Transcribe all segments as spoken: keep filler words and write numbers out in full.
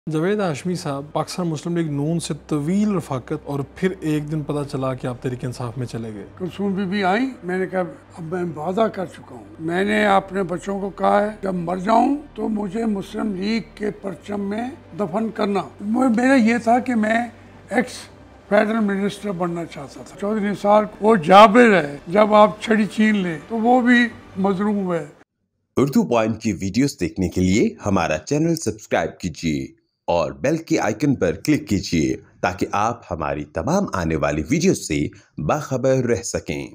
जावेद हाशमी साहब पाकिस्तान मुस्लिम लीग नून से तवील रफाकत और फिर एक दिन पता चला कि आप तहरीक इंसाफ में चले गए। कुलसूम बीबी आई, मैंने कहा अब मैं वादा कर चुका हूँ। मैंने अपने बच्चों को कहा है जब मर जाऊँ तो मुझे मुस्लिम लीग के परचम में दफन करना। मेरा ये था कि मैं एक्स फेडरल मिनिस्टर बनना चाहता था। चौधरी निसार वो जाबिर है, जब आप छड़ी छीन ले तो वो भी मजलूम है। उर्दू पॉइंट की वीडियोस देखने के लिए हमारा चैनल सब्सक्राइब कीजिए और बेल के आइकन पर क्लिक कीजिए ताकि आप हमारी तमाम आने वाली वीडियोस से बाखबर रह सकें।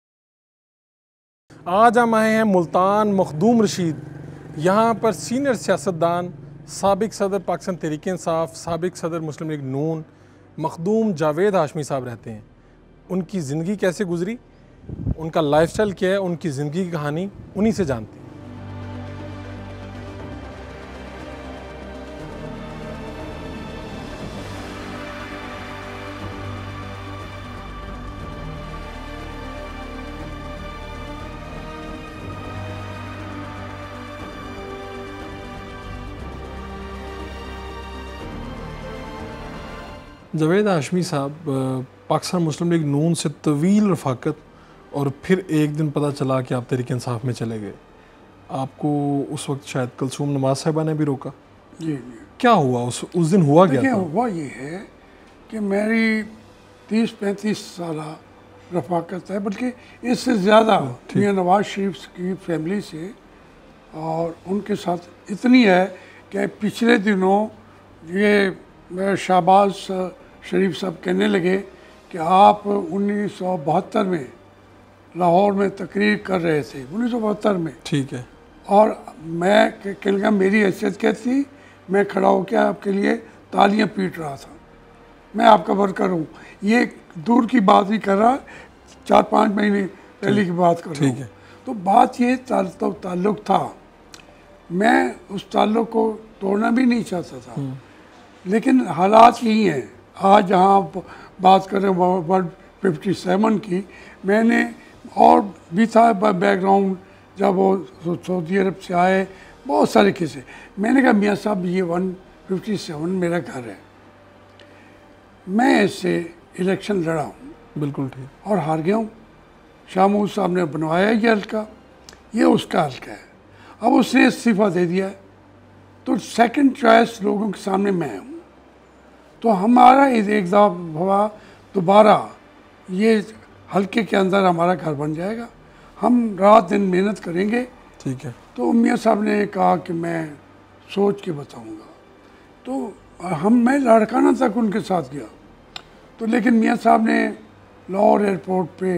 आज हम आए हैं मुल्तान मखदूम रशीद। यहाँ पर सीनियर सियासतदान साबिक सदर पाकिस्तान तहरीक इंसाफ, साबिक सदर मुस्लिम लीग नून मखदूम जावेद हाशमी साहब रहते हैं। उनकी ज़िंदगी कैसे गुजरी, उनका लाइफस्टाइल क्या है, उनकी ज़िंदगी की कहानी उन्हीं से जानते हैं। जावेद हाशमी साहब पाकिस्तान मुस्लिम लीग नून से तवील रफाकत और फिर एक दिन पता चला कि आप तहरीक इंसाफ में चले गए। आपको उस वक्त शायद कुलसूम नवाज साहिबा ने भी रोका। जी जी क्या हुआ उस उस दिन हुआ क्या था? हुआ ये है कि मेरी तीस पैंतीस साल रफाकत है, बल्कि इससे ज़्यादा मियां नवाज शरीफ की फैमिली से, और उनके साथ इतनी है कि पिछले दिनों ये शहबाज शरीफ साहब कहने लगे कि आप उन्नीस सौ बहत्तर में लाहौर में तकरीर कर रहे थे, उन्नीस सौ बहत्तर में। ठीक है। और मैं कहने लगा मेरी हैसियत क्या थी, मैं खड़ा होकर आपके लिए तालियां पीट रहा था, मैं आपका वर्कर हूँ। ये दूर की बात नहीं कर रहा, चार पाँच महीने पहले की बात कर रहा हूँ। तो बात ये तो ताल्लुक़ था, मैं उस ताल्लुक़ को तोड़ना भी नहीं चाहता था, लेकिन हालात यही हैं। आज जहाँ आप बात कर रहे हैं वर्ल्ड फिफ्टी सेवन की, मैंने और भी था बैकग्राउंड, जब वो सऊदी अरब से आए, बहुत सारे किस्से। मैंने कहा मियाँ साहब ये वन फिफ्टी सेवन मेरा घर है, मैं इससे इलेक्शन लड़ा हूँ, बिल्कुल ठीक, और हार गया हूँ। शाह महमूद साहब ने बनवाया ये हल्का, ये उसका हल्का है, अब उसने इस्तीफ़ा दे दिया है, तो सेकंड चॉइस लोगों के सामने मैं हूँ। तो हमारा एक दफ़ा दोबारा ये हल्के के अंदर हमारा घर बन जाएगा, हम रात दिन मेहनत करेंगे। ठीक है। तो मियाँ साहब ने कहा कि मैं सोच के बताऊँगा। तो हम मैं लाड़काना तक उनके साथ गया, तो लेकिन मियाँ साहब ने लाहौर एयरपोर्ट पे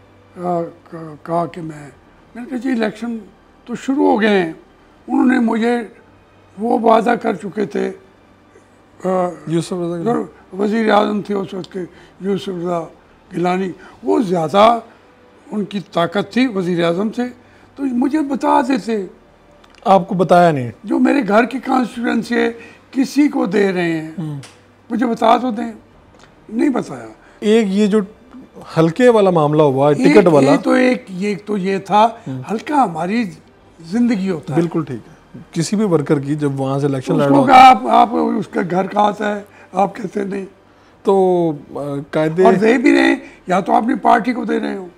कहा कि मैं मैंने कहा जी इलेक्शन तो शुरू हो गए हैं। उन्होंने मुझे वो वादा कर चुके थे, यूसुफ रज़ा वज़ीर आज़म थे उस वक्त के यूसुफ रज़ा गिलानी, वो ज़्यादा उनकी ताकत थी, वज़ीर आज़म थे, तो मुझे बता देते। आपको बताया नहीं? जो मेरे घर की कॉन्स्टिट्यूंसी है किसी को दे रहे हैं, मुझे बता तो दें, नहीं बताया। एक ये जो हल्के वाला मामला हुआ टिकट वाला, ये तो एक ये तो ये था हल्का हमारी जिंदगी होता है। बिल्कुल ठीक है। किसी भी वर्कर की जब वहाँ से इलेक्शन लड़ रहा आप आप उसका घर कहाँ से है, आप कहते नहीं, तो कायदे और दे भी रहे, या तो अपनी पार्टी को दे रहे हो,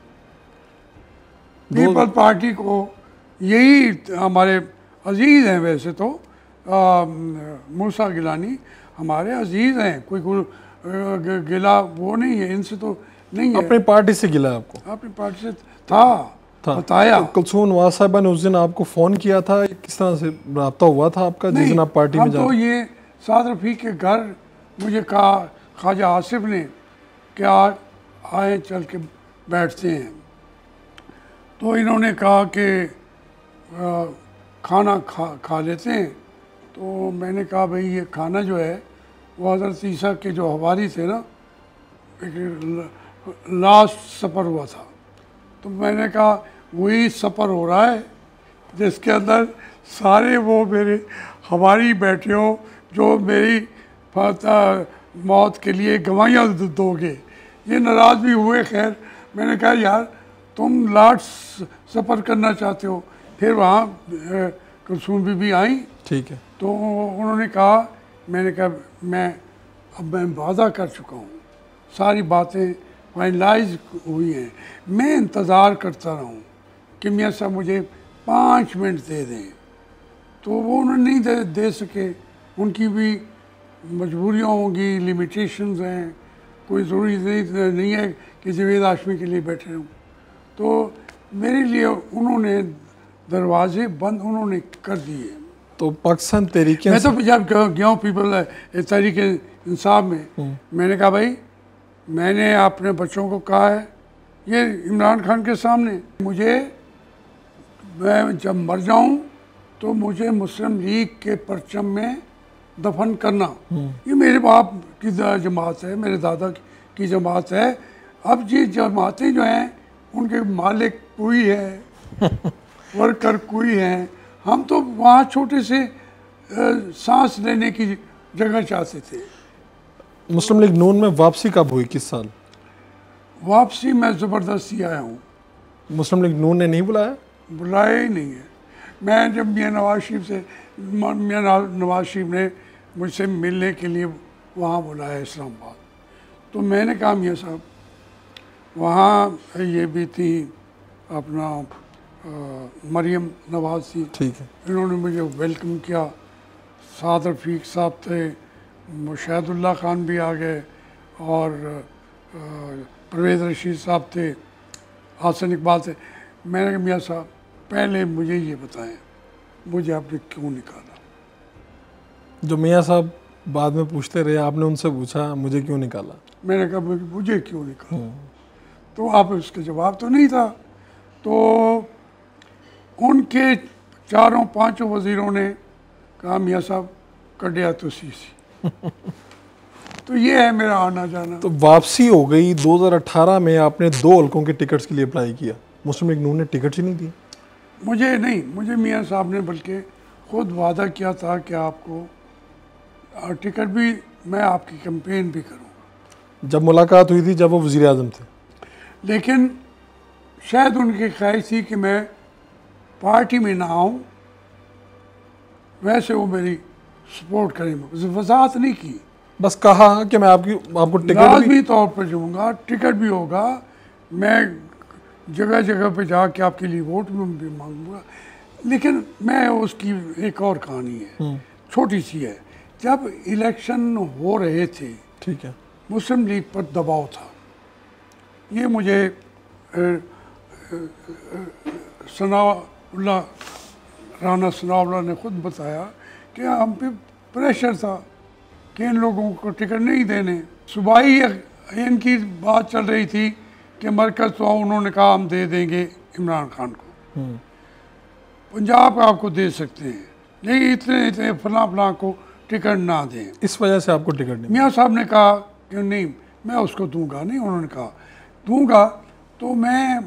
पीपल पार्टी को। यही हमारे अजीज़ हैं, वैसे तो आ, मूसा गिलानी हमारे अजीज़ हैं, कोई कोई गिला वो नहीं है, इनसे तो नहीं है। अपनी पार्टी से गिला आपको? अपनी पार्टी से था, था। बताया। तो कुलसूम नवाज साहिबा ने उस दिन आपको फ़ोन किया था, किस तरह से रब्ता हुआ था आपका जिस दिन आप पार्टी में जा? तो ये साद रफ़ी के घर मुझे कहा ख्वाजा आसिफ ने कि आज आए चल के बैठते हैं। तो इन्होंने कहा कि खाना खा खा लेते हैं। तो मैंने कहा भाई ये खाना जो है वो हज़रत ईसा के जो हवारी थे ना, एक लास्ट सफ़र हुआ था, तो मैंने कहा वही सफ़र हो रहा है जिसके अंदर सारे वो मेरे हवारी बैठे हो जो मेरी मौत के लिए गवाहियाँ दोगे। ये नाराज़ भी हुए। खैर मैंने कहा यार तुम लास्ट सफ़र करना चाहते हो। फिर वहाँ कुलसूम बीबी आई, ठीक है, तो उन्होंने कहा मैंने कहा मैं अब मैं वादा कर चुका हूँ, सारी बातें फाइनलाइज हुई हैं, मैं इंतज़ार करता रहूँ कि मियाँ साहब मुझे पाँच मिनट दे दें। तो वो उन्होंने नहीं दे, दे सके, उनकी भी मजबूरियाँ होंगी, लिमिटेशंस हैं, कोई ज़रूरी नहीं, नहीं है कि जावेद हाशमी के लिए बैठे रहूँ। तो मेरे लिए उन्होंने दरवाजे बंद उन्होंने कर दिए। तो पाकिस्तान तहरीक मैं तो जब गया हूँ पीपल तहरीक इंसाफ में, मैंने कहा भाई मैंने अपने बच्चों को कहा है ये इमरान खान के सामने, मुझे मैं जब मर जाऊँ तो मुझे मुस्लिम लीग के परचम में दफन करना। ये मेरे बाप की जमात है, मेरे दादा की जमात है। अब ये जमातें जो हैं उनके मालिक कोई है, वर्कर कोई हैं, हम तो वहाँ छोटे से सांस लेने की जगह चाहते थे। मुस्लिम लीग नून में वापसी कब हुई, किस साल? वापसी मैं ज़बरदस्ती आया हूँ। मुस्लिम लीग नून ने नहीं बुलाया? बुलाया ही नहीं है। मैं जब मियाँ नवाज शरीफ से मियाँ नवाज शरीफ ने मुझसे मिलने के लिए वहाँ बुलाया इस्लामाबाद, तो मैंने कहा मियाँ साहब वहाँ ये भी थी अपना आ, मरियम नवाज थी, ठीक है, इन्होंने मुझे वेलकम किया। साद रफ़ीक साहब थे, मुशाहिदुल्लाह खान भी आ गए और परवेज़ रशीद साहब थे, हसन इकबाल थे। मैंने कहा मियाँ साहब पहले मुझे ये बताएं मुझे आपने क्यों निकाला? जो मियाँ साहब बाद में पूछते रहे, आपने उनसे पूछा मुझे क्यों निकाला? मैंने कहा मुझे क्यों निकाला? तो आप उसका जवाब तो नहीं था। तो उनके चारों पांचों वज़ीरों ने कहा मियाँ साहब कटिया तो सी सी तो ये है मेरा आना जाना। तो वापसी हो गई। दो हज़ार अठारह में आपने दो हल्कों के टिकट्स के लिए अप्लाई किया, मुस्लिम लीग नून ने टिकट ही नहीं दी। मुझे नहीं, मुझे मियाँ साहब ने बल्कि खुद वादा किया था कि आपको टिकट भी मैं आपकी कैंपेन भी करूँगा। जब मुलाकात हुई थी जब वो वज़ीर आज़म थे, लेकिन शायद उनकी ख्वाहिश थी कि मैं पार्टी में ना आऊँ, वैसे वो मेरी सपोर्ट करें, वजाहत नहीं की, बस कहा कि मैं आपकी आपको टिकट लाजमी तौर पर जाऊँगा, टिकट भी होगा, मैं जगह जगह पे जाके आपके लिए वोट भी मांगूंगा। लेकिन मैं उसकी एक और कहानी है, छोटी सी है। जब इलेक्शन हो रहे थे, ठीक है, मुस्लिम लीग पर दबाव था। ये मुझे सनाउल्लाह राना सनाउल्लाह ने खुद बताया कि हम पे प्रेशर था कि इन लोगों को टिकट नहीं देने। सुबह ही इनकी बात चल रही थी कि मरकज़ तो उन्होंने कहा हम दे देंगे इमरान खान को, पंजाब आपको दे सकते हैं, लेकिन इतने इतने फलां फलां को टिकट ना दें। इस वजह से आपको टिकट नहीं? मियाँ साहब ने कहा कि नहीं मैं उसको दूंगा नहीं। उन्होंने कहा दूंगा। तो मैं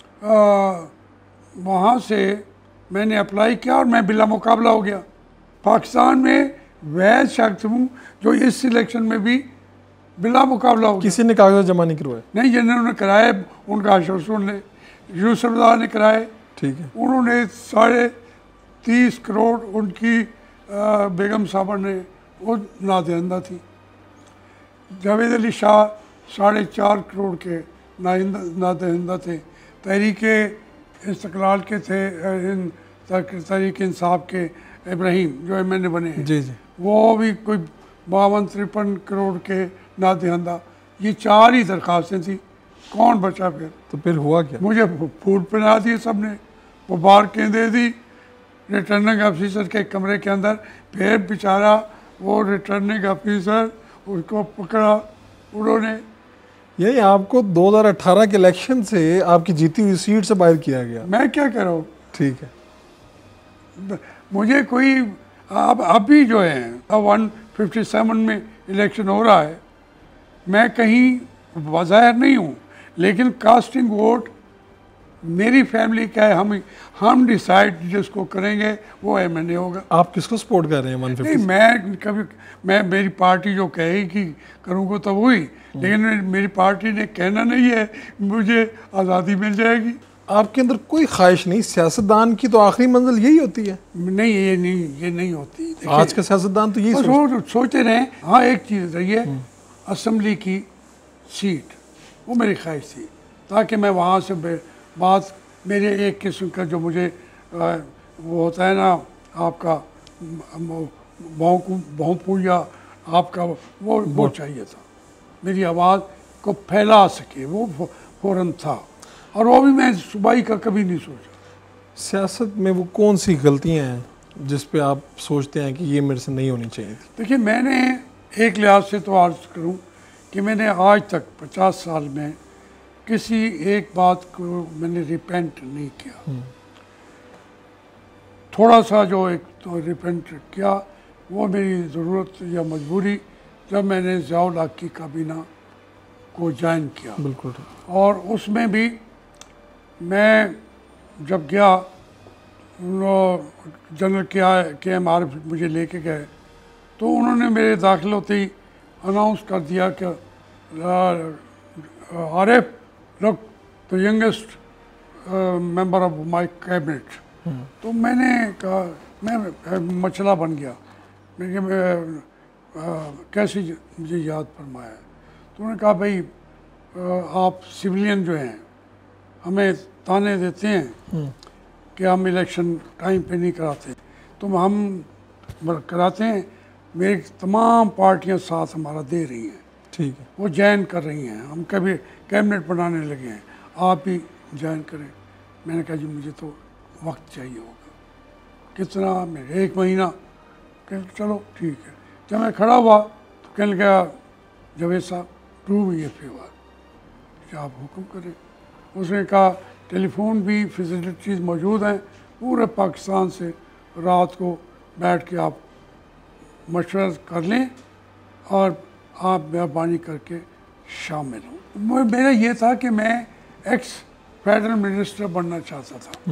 वहाँ से मैंने अप्लाई किया और मैं बिला मुकाबला हो गया। पाकिस्तान में वह शख्स हूँ जो इस सिलेक्शन में भी बिला मुकाबला हो गया। किसी ने कागज जमा नहीं करवाए? नहीं, जिन्होंने कराए उनका आश्वासन ने यूसुफ ने कराए, ठीक है, उन्होंने साढ़े तीस करोड़ उनकी बेगम साहबा ने वो नादहिंदा थी। जावेद अली शाह साढ़े चार करोड़ के नादहिंदा थे। तहरीक इस्तक़लाल के थे, तहरीक इंसाफ के इब्राहिम जो एम एन ए बने हैं, जी जी, वो भी कोई बावन तिरपन करोड़ के नादहिंदा। ये चार ही दरख्वास्तें थी, कौन बचा फिर? तो फिर हुआ क्या? मुझे फूड पिला दिए सब ने, वो बार के दे दी रिटर्निंग ऑफिसर के कमरे के अंदर। फिर बेचारा वो रिटर्निंग ऑफिसर उसको पकड़ा उन्होंने। यही आपको दो हज़ार अठारह के इलेक्शन से आपकी जीती हुई सीट से बाहर किया गया। मैं क्या कह रहा हूँ, ठीक है, मुझे कोई अब अभी जो है अब वन फिफ्टी सेवन में इलेक्शन हो रहा है, मैं कहीं वज़ाहिर नहीं हूँ, लेकिन कास्टिंग वोट मेरी फैमिली का है। हम हम डिसाइड जिसको करेंगे वो एम एन ए होगा। आप किसको सपोर्ट कर रहे हैं? One fifty? नहीं, मैं कभी मैं मेरी पार्टी जो कहेगी करूँगा तो वही, लेकिन मेरी पार्टी ने कहना नहीं है मुझे आज़ादी मिल जाएगी। आपके अंदर कोई ख्वाहिश नहीं? सियासतदान की तो आखिरी मंजिल यही होती है। नहीं, ये नहीं ये नहीं होती। आज का सियासतदान तो यही बस सोच... वो सोचते रहे। हाँ, एक चीज़ रही है, असम्बली की सीट, वो मेरी ख्वाहिश थी, ताकि मैं वहाँ से बात, मेरे एक किस्म का जो मुझे आ, वो होता है ना आपका भोंपू या आपका वो वो चाहिए था, मेरी आवाज़ को फैला सके, वो फ़ौरन था। और वो भी मैं सूबाई का कभी नहीं सोचा। सियासत में वो कौन सी गलतियाँ हैं जिस पे आप सोचते हैं कि ये मेरे से नहीं होनी चाहिए थी? देखिए, मैंने एक लिहाज से तो अर्ज़ करूँ कि मैंने आज तक पचास साल में किसी एक बात को मैंने रिपेंट नहीं किया। थोड़ा सा जो एक तो रिपेंट किया वो मेरी ज़रूरत या मजबूरी, जब मैंने ज़ियाउल हक की काबीना को ज्वाइन किया। बिल्कुल। और उसमें भी मैं जब गया, जनरल के के एम आरिफ मुझे लेके गए, तो उन्होंने मेरे दाखिल होते ही अनाउंस कर दिया कि Arif, look the youngest member of my cabinet. तो मैंने कहा, मैं मचला बन गया, मैं, मैं कैसे मुझे याद फरमाया। तो उन्होंने कहा, भाई आप सिविलियन जो हैं हमें ताने देते हैं कि हम इलेक्शन टाइम पे नहीं कराते, तो हम कराते हैं। मेरी तमाम पार्टियां साथ हमारा दे रही हैं, ठीक है, वो ज्वाइन कर रही हैं, हम कभी कैबिनेट बनाने लगे हैं, आप भी ज्वाइन करें। मैंने कहा, जी मुझे तो वक्त चाहिए होगा। कितना? मेरे एक महीना। कह चलो ठीक है। जब मैं खड़ा हुआ तो कहने लगा, जावेद साहब प्रूव ये फेवर, क्या आप हुक्म करें। उसने कहा, टेलीफोन भी फैसिलिटीज़ मौजूद हैं पूरे पाकिस्तान से, रात को बैठ के आप मशवरा कर लें और आप मेहरबानी करके शामिल हों। मेरा ये था कि मैं एक्स फेडरल मिनिस्टर बनना चाहता था,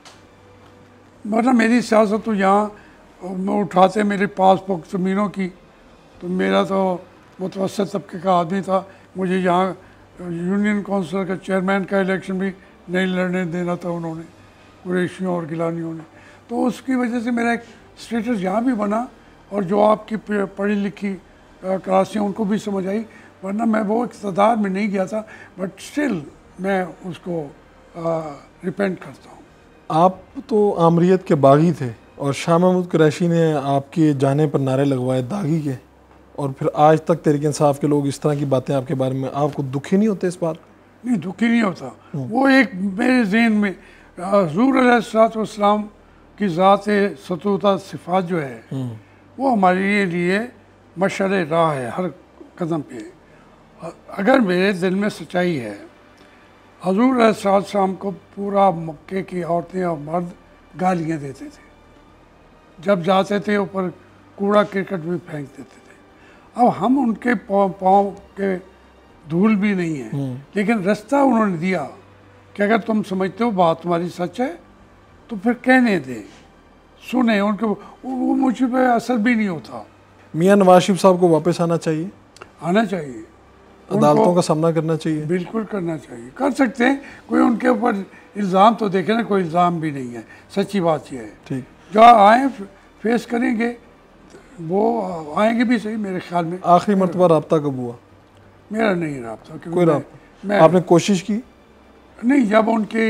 वरना मेरी सियासत तो यहाँ मैं उठाते मेरे पास बुक ज़मीनों की, तो मेरा तो मुतवस्सित तबके का आदमी था, मुझे यहाँ यूनियन काउंसिल का चेयरमैन का इलेक्शन भी नहीं लड़ने देना था उन्होंने, कुरैशियों और गिलानियों ने। तो उसकी वजह से मेरा एक स्टेटस यहाँ भी बना, और जो आपकी पढ़ी लिखी क्लासें उनको भी समझ आई, वरना मैं वो इक़्तिदार में नहीं गया था। बट स्टिल मैं उसको रिपेंट करता हूँ। आप तो आमरीत के बागी थे और शाह महमूद कुरैशी ने आपके जाने पर नारे लगवाए दागी के, और फिर आज तक तहरीक इंसाफ के लोग इस तरह की बातें आपके बारे में, आपको दुखी नहीं होते इस बात? नहीं, दुखी नहीं होता। वो एक मेरे ज़हन में हुज़ूर अलैहिस्सलाम की ज़ात सतूता सिफ़ात जो है वो हमारे लिए मशअल राह है हर कदम पे। अगर मेरे दिल में सच्चाई है, हुज़ूर अलैहिस्सलाम को पूरा मक्के की औरतें और मर्द गालियाँ देते थे, जब जाते थे ऊपर कूड़ा क्रिकेट भी फेंक देते थे। अब हम उनके पाँव पाँव के धूल भी नहीं है, लेकिन रास्ता उन्होंने दिया कि अगर तुम समझते हो बात तुम्हारी सच है तो फिर कहने दे, सुने उनके, वो मुझ पे असर भी नहीं होता। मियाँ नवाज शरीफ साहब को वापस आना चाहिए? आना चाहिए, अदालतों का सामना करना चाहिए। बिल्कुल करना चाहिए, कर सकते हैं। कोई उनके ऊपर इल्ज़ाम तो देखे ना, कोई इल्ज़ाम भी नहीं है, सच्ची बात यह है। ठीक, जो आए फेस करेंगे वो आएंगे भी सही मेरे ख्याल में। आखिरी मरतबा रब्ता कब हुआ? मेरा नहीं रब्ता, कोई रब्ता? आपने कोशिश की? नहीं, जब उनकी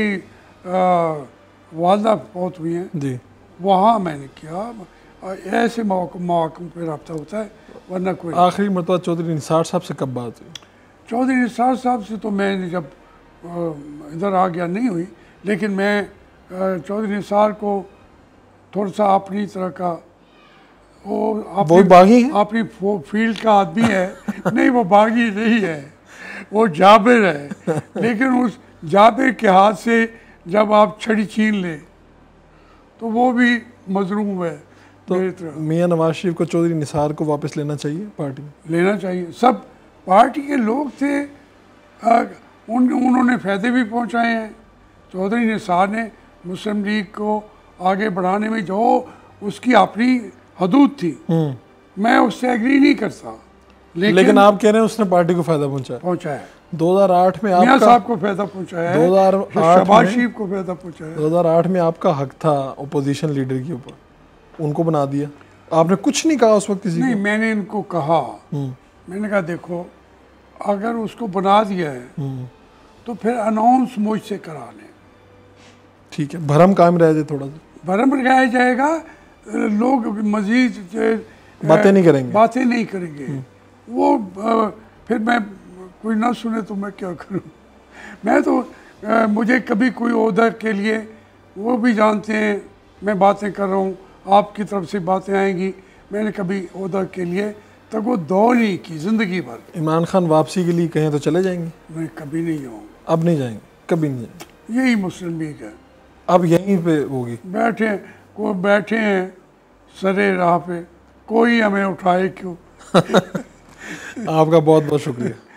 वालदा फौत हुई हैं जी, वहाँ मैंने किया। ऐसे मौक़ों पे रब्ता होता है, वरना कोई। आखिरी मरतबा चौधरी निसार साहब से कब बात हुई? चौधरी निसार साहब से तो मैंने जब इधर आ गया नहीं हुई, लेकिन मैं चौधरी निसार को थोड़ा सा अपनी तरह का, वो वो बागी है? अपनी फील्ड का आदमी है। नहीं, वो बागी नहीं है, वो जाबिर है। लेकिन उस जाबिर के हाथ से जब आप छड़ी छीन ले तो वो भी मजलूम है। तो मियाँ नवाज शरीफ को चौधरी निसार को वापस लेना चाहिए? पार्टी लेना चाहिए। सब पार्टी के लोग थे, आ, उन उन्होंने फ़ायदे भी पहुंचाए हैं। चौधरी निसार ने मुस्लिम लीग को आगे बढ़ाने में जो उसकी अपनी हदूद थी, मैं उससे एग्री नहीं करता, लेकिन, लेकिन आप कह रहे हैं उसने पार्टी को फायदा पहुंचाया। पहुंचाया दो हज़ार आठ में मियां आपका साहब को फायदा पहुंचाया है, दो हज़ार आठ शहबाज में शरीफ को फायदा पहुंचाया है। दो हज़ार आठ में आपका हक था ओपोजिशन लीडर के ऊपर, उनको बना दिया। आपने कुछ नहीं कहा उस वक्त किसी नहीं, को? मैंने इनको कहा, मैंने कहा देखो अगर उसको बना दिया है तो फिर अनाउंस मुझसे करा लें। ठीक है, भरम कायम रह जाए, थोड़ा सा भरम लगाया जाएगा, लोग मजीद बातें नहीं करेंगे, बातें नहीं करेंगे। वो आ, फिर मैं कोई ना सुने तो मैं क्या करूं। मैं तो आ, मुझे कभी कोई ओहदा के लिए, वो भी जानते हैं मैं बातें कर रहा हूँ, आपकी तरफ से बातें आएंगी, मैंने कभी ओहदा के लिए तक वो दौड़ नहीं की ज़िंदगी भर। इमरान खान वापसी के लिए कहें तो चले जाएंगे? मैं कभी नहीं जाऊँगा। अब नहीं जाएंगे, कभी नहीं जाएंगे। यही मुस्लिम लीग है, अब यहीं पे होगी। बैठे को बैठे हैं सरे राह पे, कोई हमें उठाए क्यों। आपका बहुत बहुत शुक्रिया।